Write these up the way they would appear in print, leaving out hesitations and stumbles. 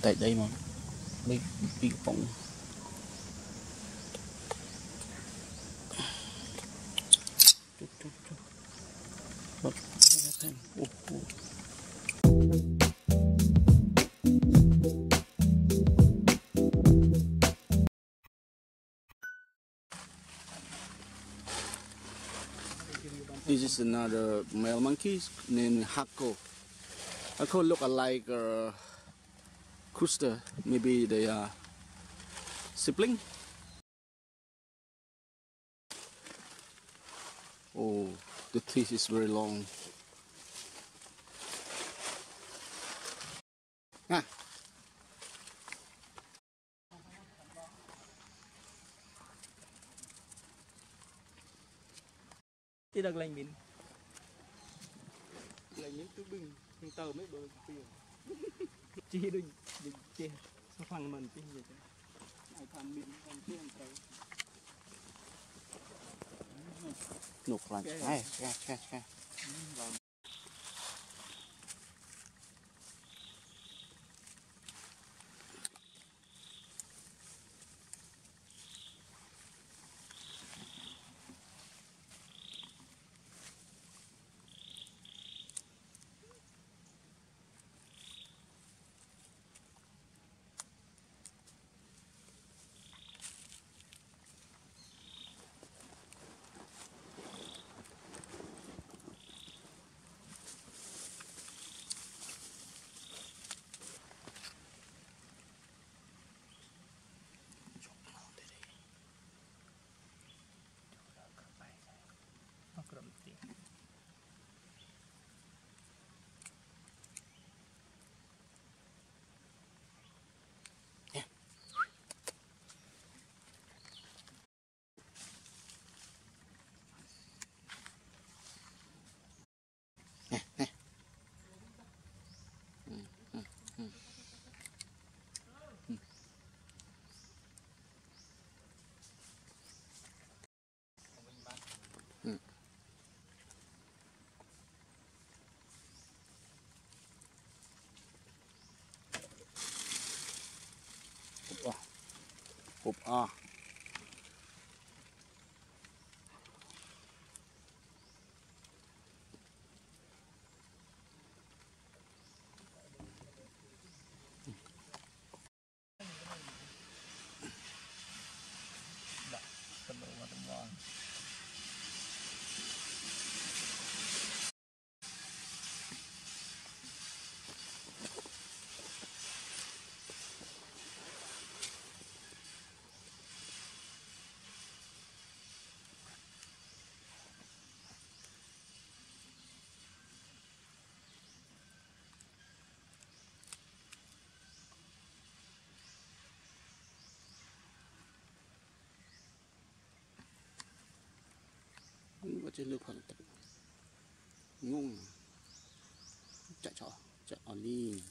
tại đây mà bị bỏng. This is another male monkey named Hako. Hako look alike Christin. Maybe they are sibling. Oh, the teeth is very long. Ah. Chỉ được lên mình lên những thứ bình nhưng tờ mấy bờ tiền chỉ đừng chia sao phẳng mình chứ gì thế ai tham mình làm tiền tờ Nục làm cái. Hộp A. Có trên nước hoàn tất ngung chạy on đi.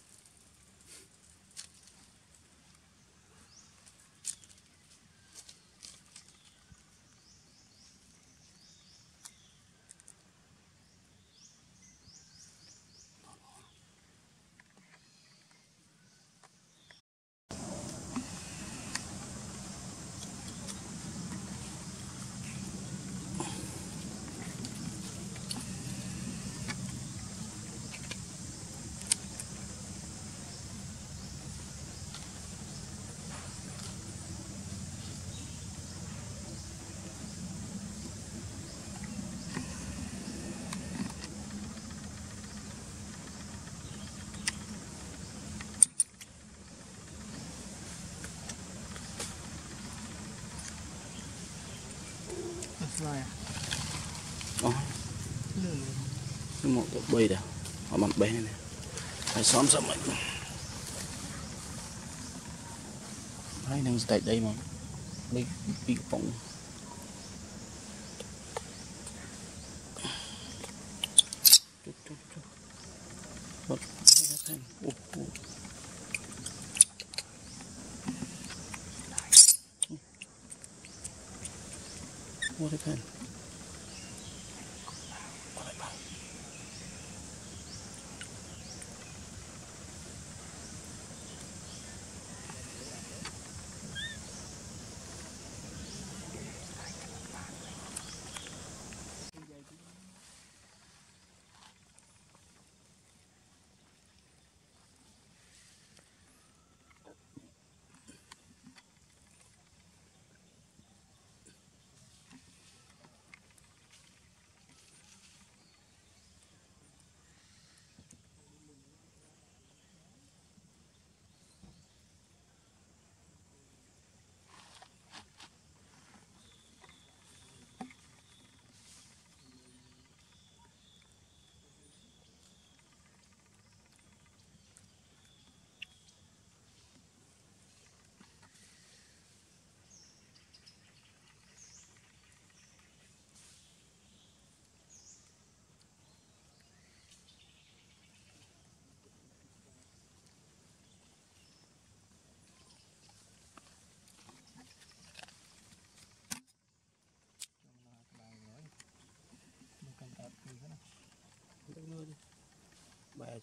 Rồi một tụi bay đâu họ mặt bé này phải xóm sầm mình đấy đang tại đây mà bị bỏng. What happened?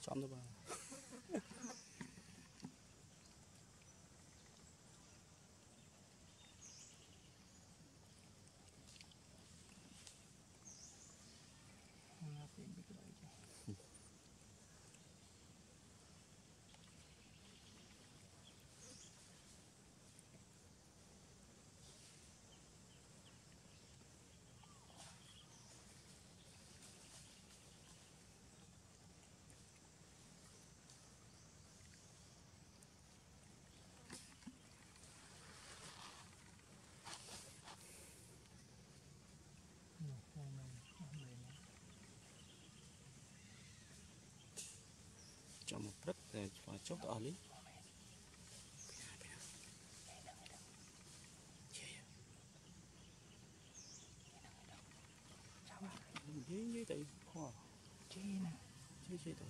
chọn cho bà cho một rất là và chốt ở lý dễ tại hoa chế nè chế tại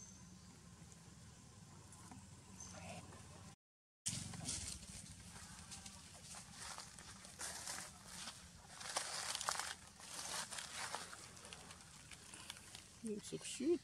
so cute.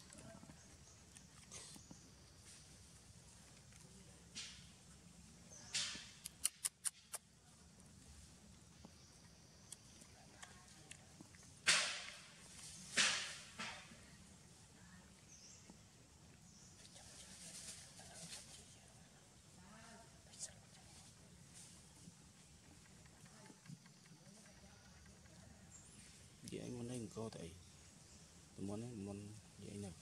Vậy anh muốn đây cô tại muốn vậy nào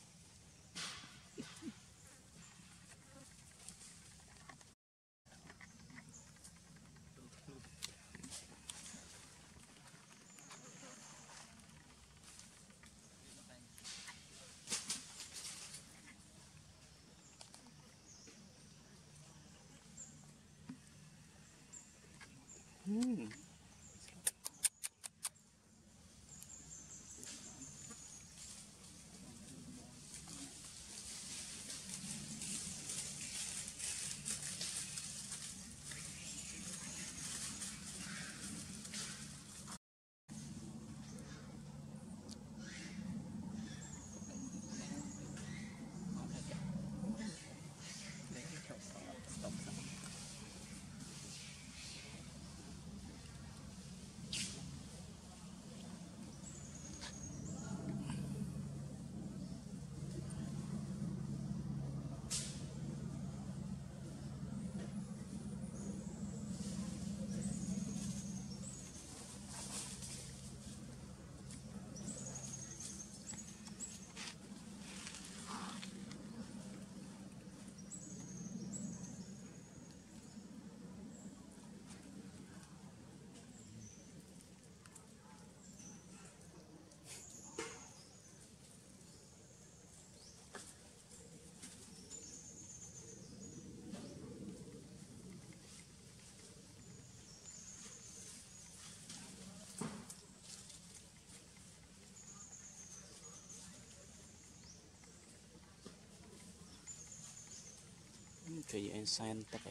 thì anh san tất cả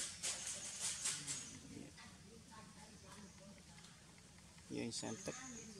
như anh san tất